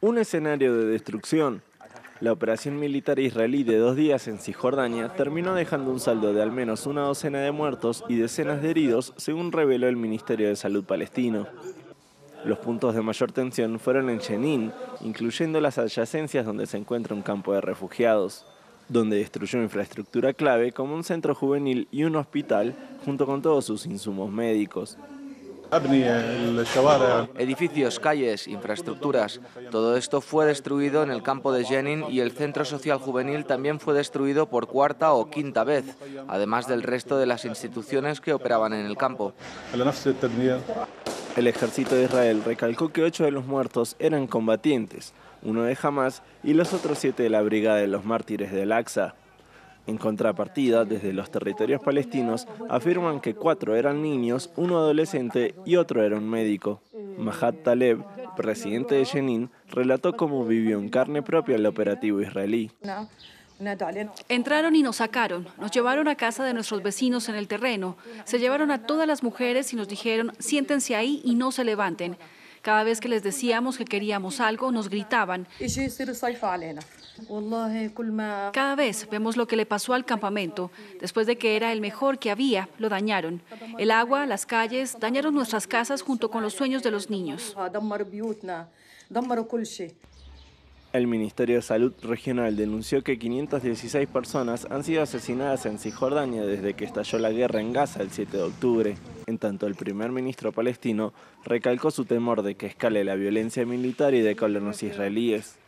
Un escenario de destrucción. La operación militar israelí de 2 días en Cisjordania terminó dejando un saldo de al menos una docena de muertos y decenas de heridos, según reveló el Ministerio de Salud palestino. Los puntos de mayor tensión fueron en Jenin, incluyendo las adyacencias donde se encuentra un campo de refugiados, donde destruyó infraestructura clave como un centro juvenil y un hospital, junto con todos sus insumos médicos. Edificios, calles, infraestructuras, todo esto fue destruido en el campo de Jenin y el centro social juvenil también fue destruido por cuarta o quinta vez, además del resto de las instituciones que operaban en el campo. El ejército de Israel recalcó que 8 de los muertos eran combatientes, 1 de Hamás y los otros 7 de la Brigada de los Mártires del Aqsa. En contrapartida, desde los territorios palestinos afirman que 4 eran niños, 1 adolescente y otro era un médico. Mahat Taleb, presidente de Jenin, relató cómo vivió en carne propia el operativo israelí. Entraron y nos sacaron, nos llevaron a casa de nuestros vecinos en el terreno, se llevaron a todas las mujeres y nos dijeron, siéntense ahí y no se levanten. Cada vez que les decíamos que queríamos algo, nos gritaban. Cada vez vemos lo que le pasó al campamento. Después de que era el mejor que había, lo dañaron. El agua, las calles, dañaron nuestras casas junto con los sueños de los niños. El Ministerio de Salud Regional denunció que 516 personas han sido asesinadas en Cisjordania desde que estalló la guerra en Gaza el 7 de octubre. En tanto, el primer ministro palestino recalcó su temor de que escale la violencia militar y de colonos israelíes.